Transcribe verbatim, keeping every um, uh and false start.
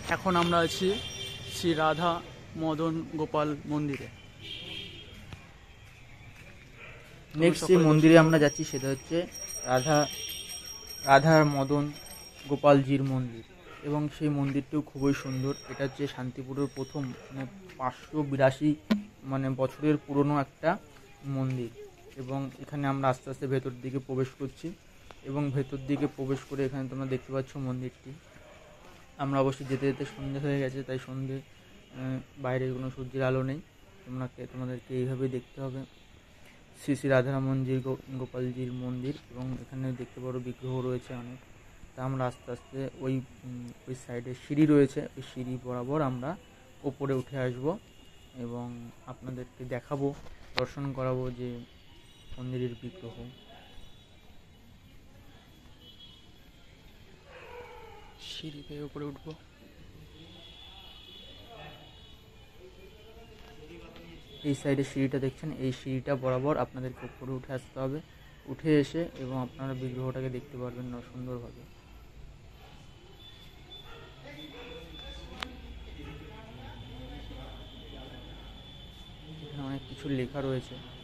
এখন আমরা আছি শ্রী রাধা মদন গোপাল মন্দিরে। নেক্সট যে মন্দিরে আমরা যাচ্ছি সেটা হচ্ছে রাধা রাধা মদন গোপালজির মন্দির, এবং সেই মন্দিরটিও খুবই সুন্দর। এটা হচ্ছে শান্তিপুরের প্রথম মানে পাঁচশো বিরাশি মানে বছরের পুরনো একটা মন্দির, এবং এখানে আমরা আস্তে আস্তে ভেতর দিকে প্রবেশ করছি, এবং ভেতর দিকে প্রবেশ করে এখানে তোমরা দেখতে পাচ্ছ মন্দিরটি। আমরা অবশ্যই যেতে যেতে সন্ধে হয়ে গেছে, তাই সন্ধে বাইরে কোনো সূর্যের আলো নেই, তোমরাকে তোমাদেরকে এইভাবেই দেখতে হবে। শ্রী শ্রী রাধারামনজির গোপালজির মন্দির, এবং এখানে দেখতে পারো বিগ্রহ রয়েছে অনেক। তা আমরা আস্তে আস্তে ওই ওই সাইডে সিঁড়ি রয়েছে, ওই সিঁড়ি বরাবর আমরা ওপরে উঠে আসব এবং আপনাদেরকে দেখাবো, দর্শন করাবো যে মন্দিরের বিগ্রহ। সিঁড়ি বেয়ে উপরে উঠবো। এই সাইডে সিঁড়িটা দেখছেন, এই সিঁড়িটা বরাবর আপনাদেরকে উপরে উঠে আসতে হবে। উঠে এসে এবং আপনারা বিগ্রহটাকে দেখতে পারবেন না সুন্দরভাবে। এখানে অনেক কিছু লেখা রয়েছে।